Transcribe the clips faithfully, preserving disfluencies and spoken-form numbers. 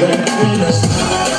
between us.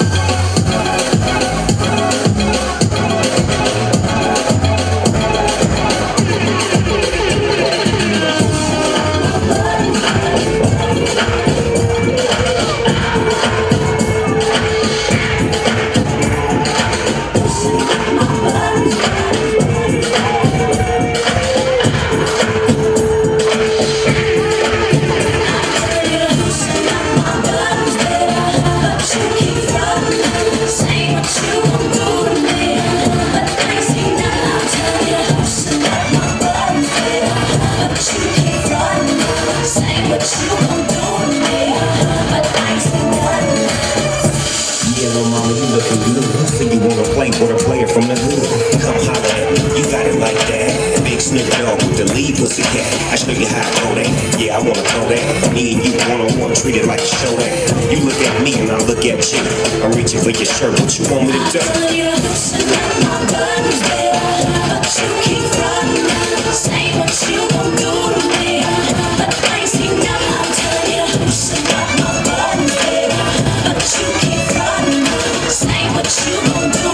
Or a player from the hood, come holler at me, you got it like that. Big Snoop Dogg with the lead pussy cat. I show you how I go that. Yeah, I wanna throw that. Me and you one-on-one, treat it like a show that. You look at me and I look at you. I'm reaching for your shirt, what you want me to do? I tell you, loosen up my buttons, baby, but you keep running. Say what you gon' do to me, but I ain't seen nothing. I tell you, loosen up my buttons, baby, but you keep running. Say what you gon' do.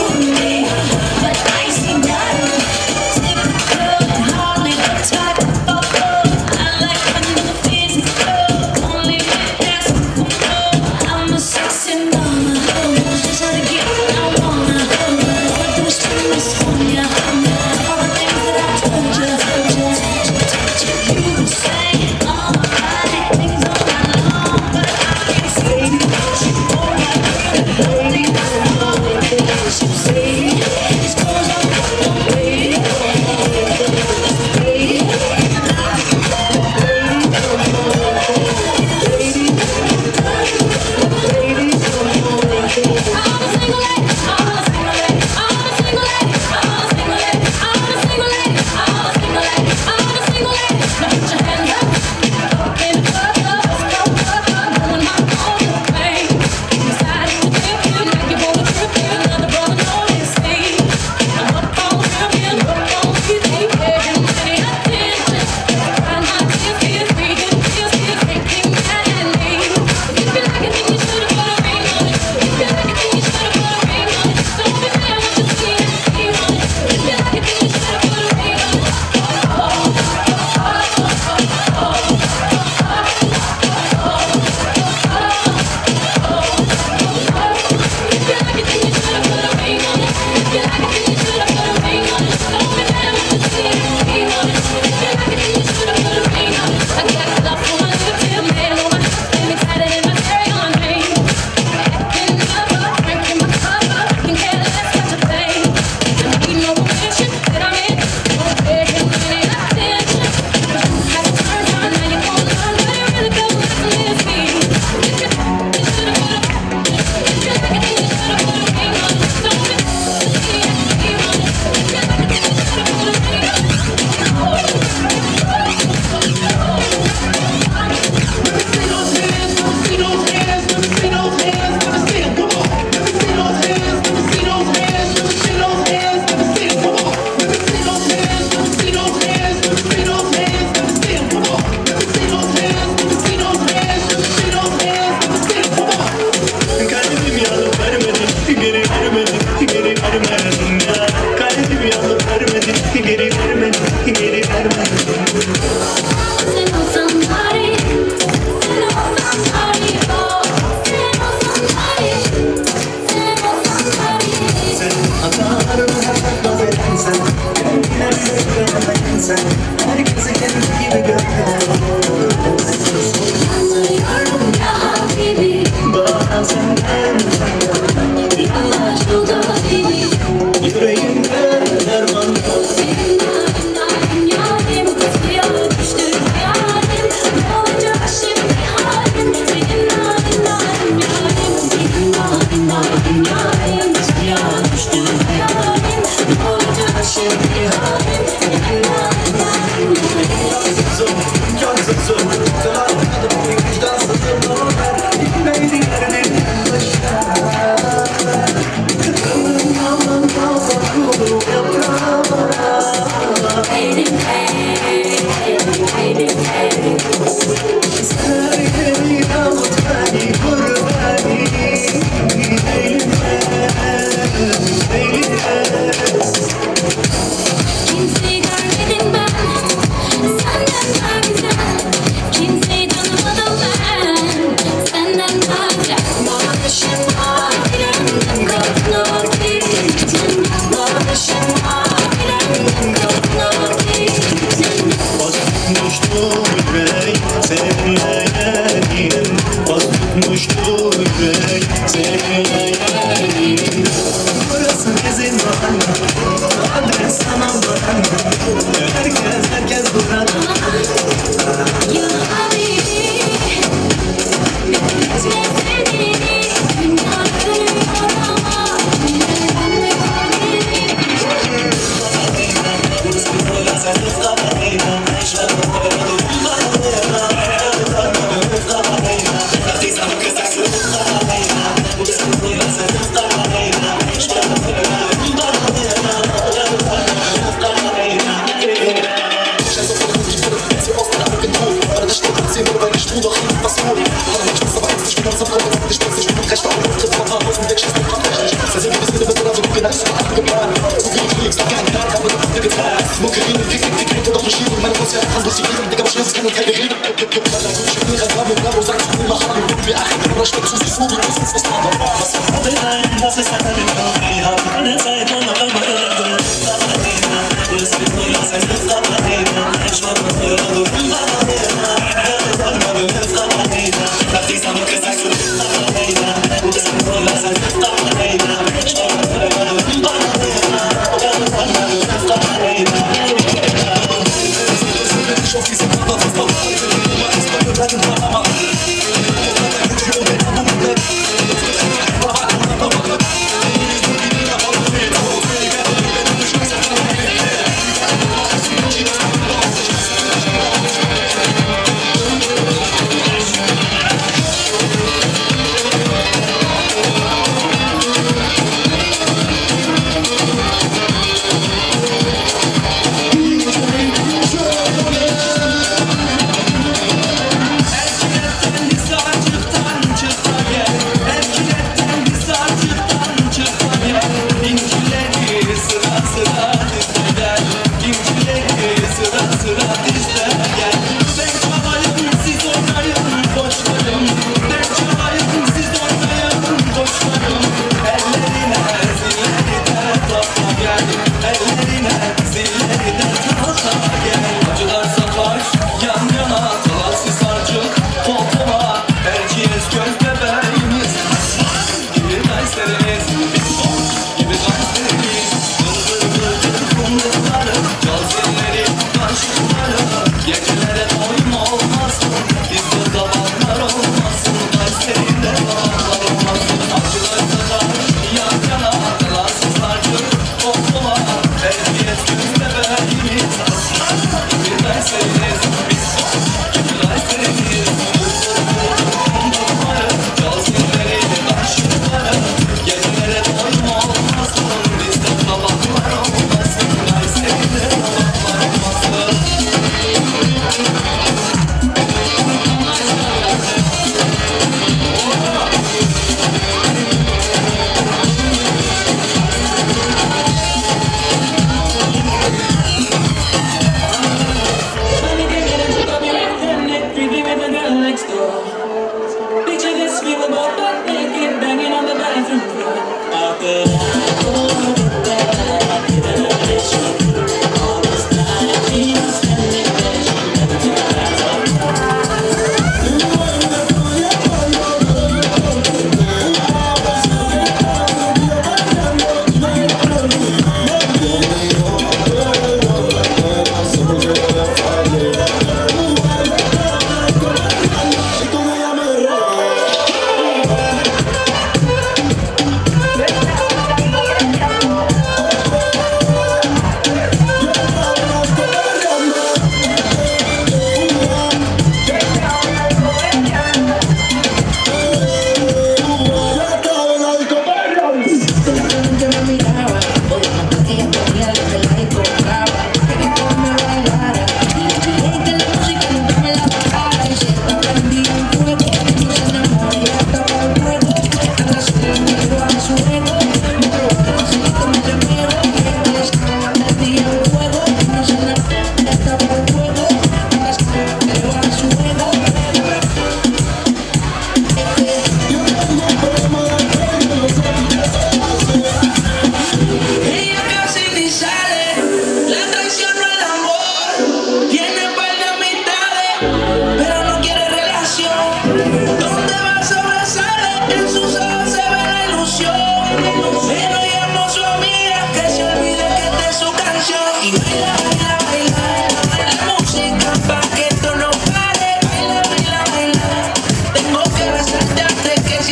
Sarı kıyamut beni, vur beni. yürek seninle geldim. Burası bizim mahalle, adres sana mahalle. Herkes herkes burada. Ya habibi, bitmez sevdiğini, dünya görüyor ama neden mi habibi?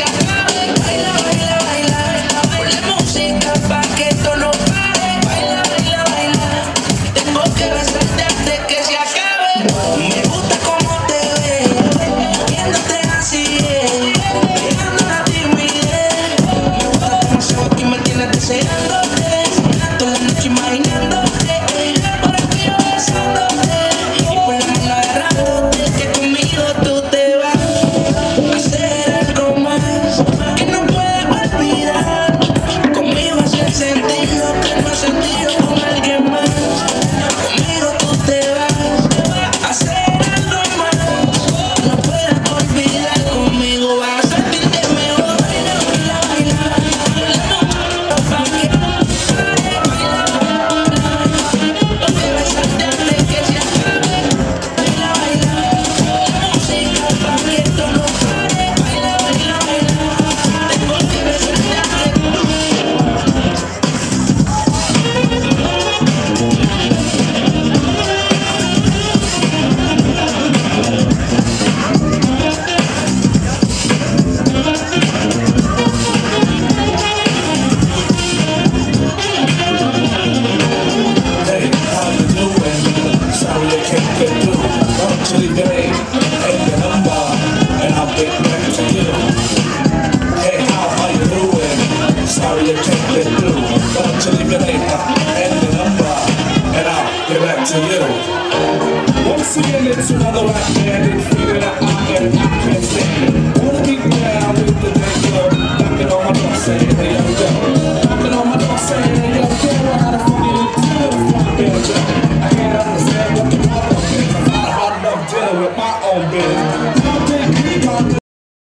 acabe. Baila, baila, baila, ponle música pa' que esto no pare. Baila, baila, baila, tengo que besarte antes que se acabe. Me gusta cómo te ves, viéndote así, dejando la timidez. Me gusta demasiado que me tienes deseándote, toda la noche imaginándote, por aquí yo besándote y por la mano agarrándote, que conmigo tú te vas a hacer algo más que no puedes olvidar. Conmigo es el sentido que no has sentido con alguien más. Conmigo tú te vas a hacer algo más, no puedes olvidar. Conmigo vas a sentirte mejor. Baila, baila, baila, baila, pa' que no pare. Baila, baila, tengo que besarte antes que se acabe. Baila, baila, la música pa' que esto no pare. Baila, baila, baila, tengo que besarte antes que Hey, how you doing? Sorry I can't get through. Come to the game, take the number, and I'll get back to you. Hey, how are you doing? Sorry I can't get through. Come to the game, take the number, and I'll get back to you. Once again, it's another rock band, and feeling that I am, I can't stand it.